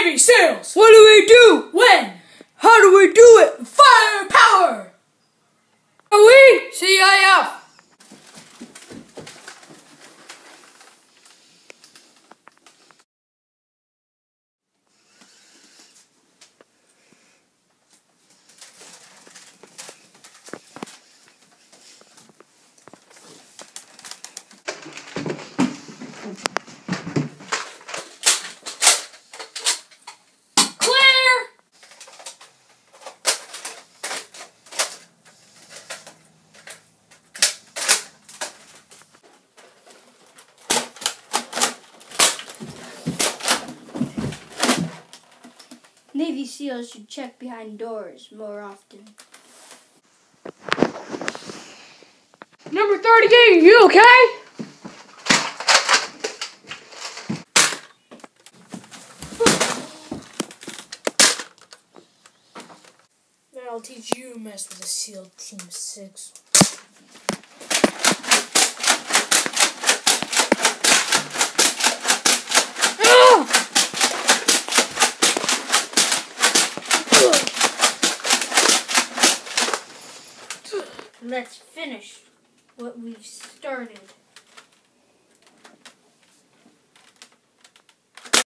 Navy SEALs! What do we do? When? How do we do it? Firepower! Wwiii! CIF! Navy SEALs should check behind doors more often. Number 38, you okay? Now I'll teach you to mess with the SEAL Team 6. Let's finish what we've started.